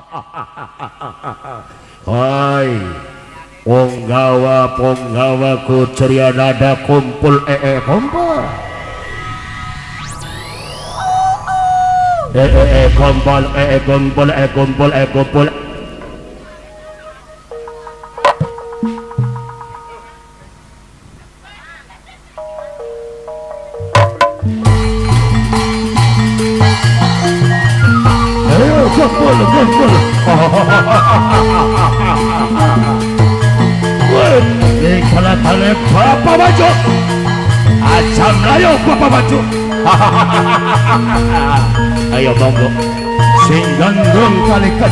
Hai ponggawa ku ceria nada kumpul kumpul kumpul kumpul Kala-kala Bapak Maju Acam ayo Bapak Maju ayo monggo sing gandrung kalikan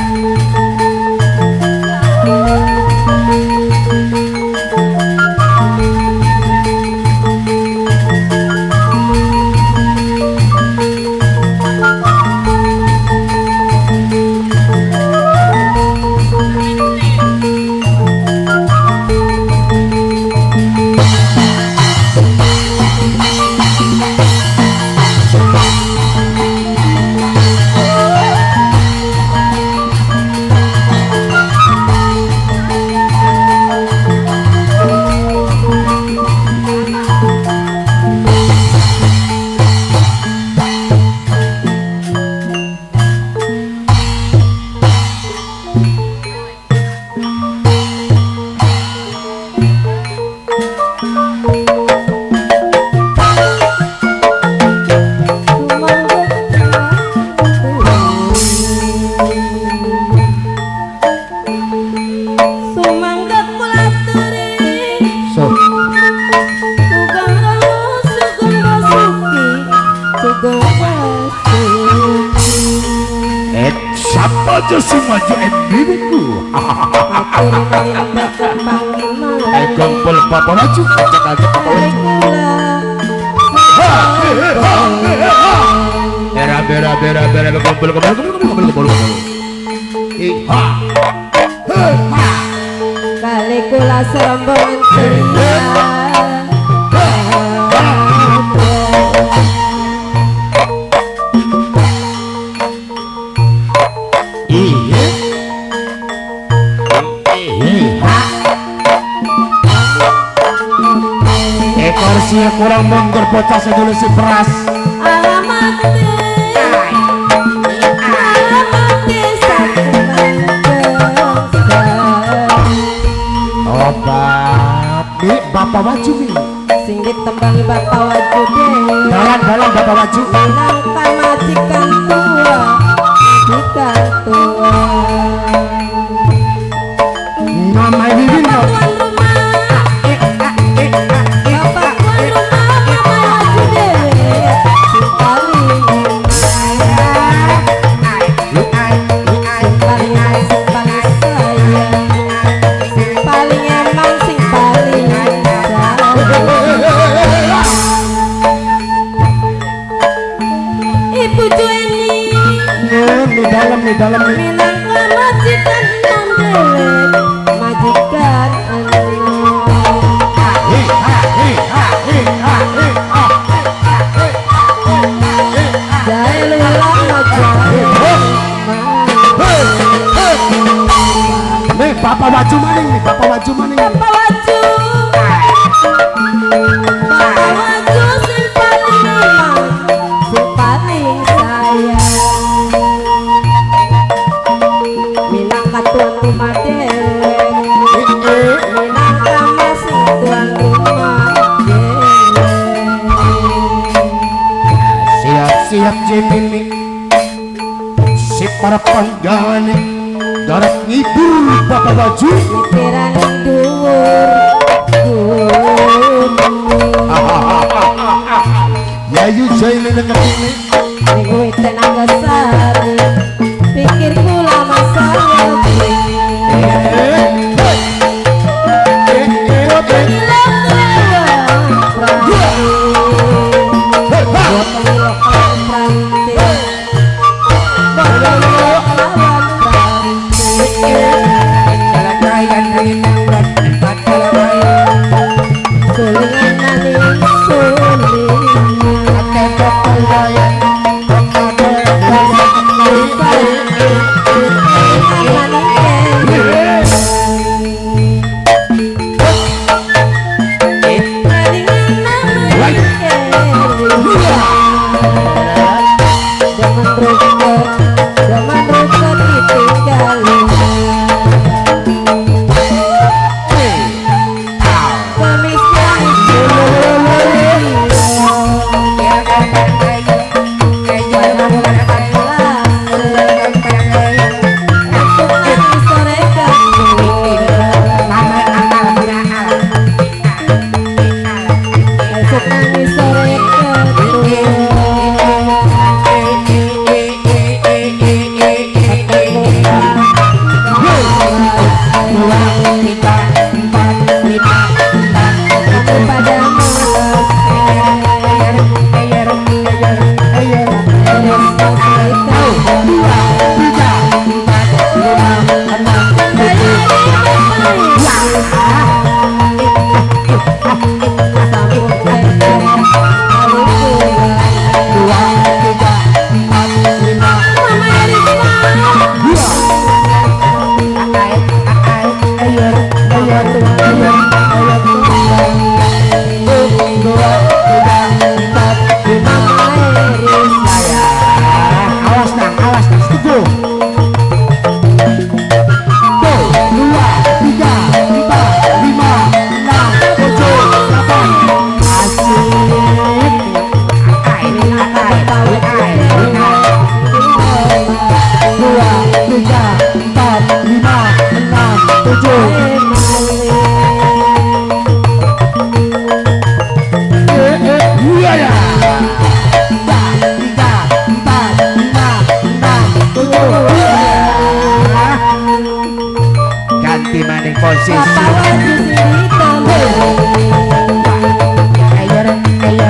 aja si maju bibiku kumpul Bapak Maju ajak-ajak Bapak Maju bera kumpul kali kula serombongan ceria Sia kurang monggur bocah sedulu si beras obat nih Bapak Maju nih sing ditembangi Bapak Maju deh dalam Bapak Maju nangka majikan tua nama ini dalam minangka majikan majikan Bapak Maju maning nih Bapak Maju maning Bapak Maju sing paling sayang minangka tuan rumah dewek minangka masih tuan rumah dewek siap Jimini si para panggane darat ngibur Bapak Maju pikiran dhuwur Yayu Jaili neketini niku tenaga sari pikirku lama sangat ganti maning posisi Papa waju sini tembel. ayer ayer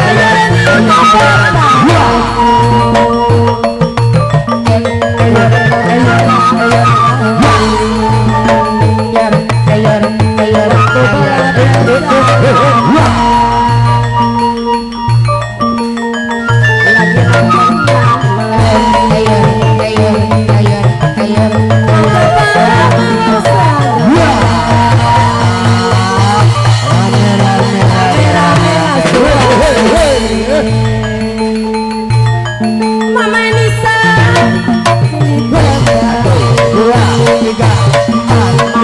Mama Nisa sini tembel. 2 3 4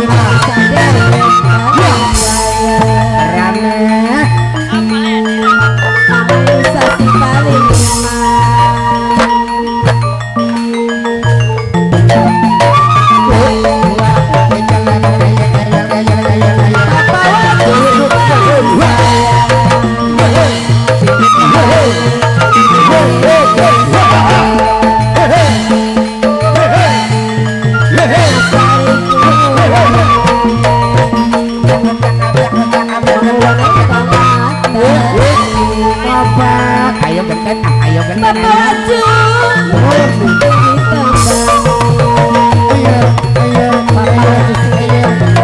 5 rame Mama Nisa si paling ayo gentet ayo gentet Papa waju sini tembel. Papa waju sini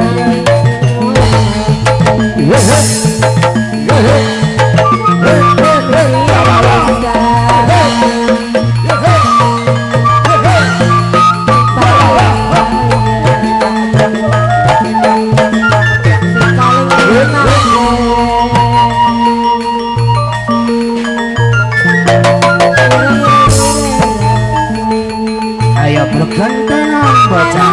ayo bergantengan bocah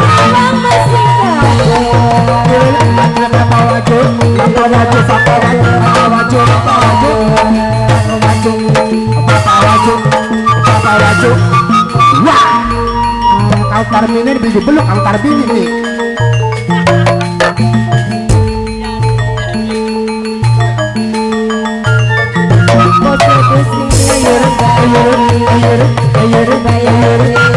wah kau tarbinin biji beluk kau tarbinin nih Ayo,